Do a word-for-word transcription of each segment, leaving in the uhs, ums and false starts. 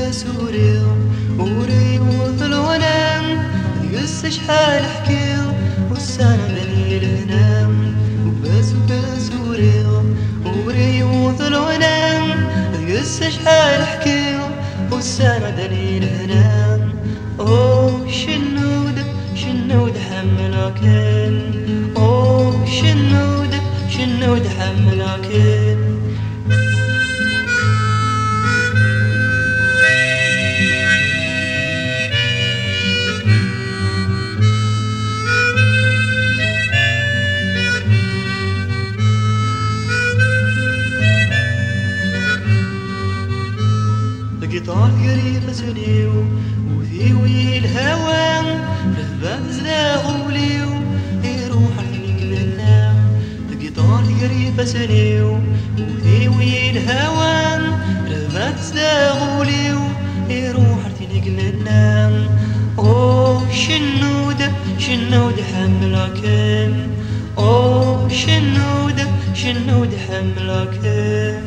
بسوري وري وثلونا يقس شحال حكيو والسنة بني لهنا وبس بسوري وري وثلونا يقس شحال حكيو والسنة بني لهنا أوه شنود شنود حملكن أوه شنود شنود حملكن القطار قريب سنيو وذيوي الهوى رهبان زلاغوليو يروح عليك لنا القطار قريب سنيو وذيوي الهوى رهبان زلاغوليو يروح عليك لنا أوه شنود شنود حملكن أوه شنود شنود حملكن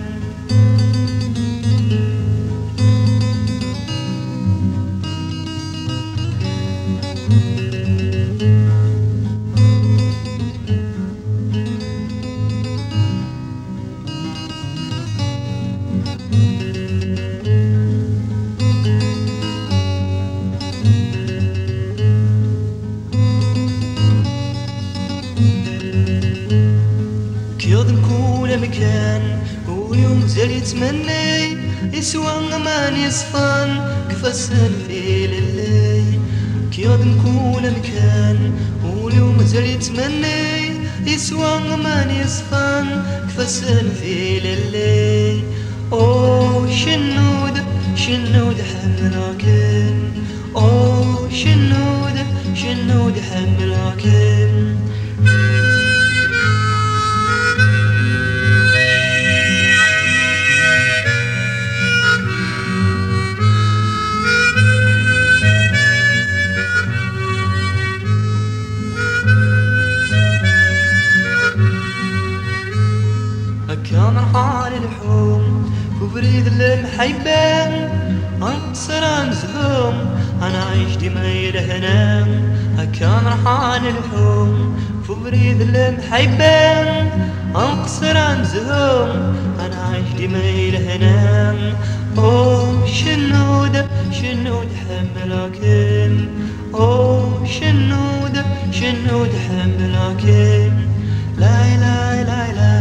يضل كل مكان واليوم زال يتمنى يسوى ما يصفان كفسن في الليل كيضل كل مكان واليوم زال يتمنى يسوى ما يصفان كفسن في الليل أوه شنود شنود حملكن أوه شنود شنود حملكن كان رحال الحوم وبريد المحيبان أنصر أنزهم أنا عايش ديما يلهنا كان رحال الحوم وبريد المحيبان أنصر أنزهم أنا عايش ديما يلهنا أوه شنود شنود حملكن أوه شنود شنود حملكن لا لا لا لا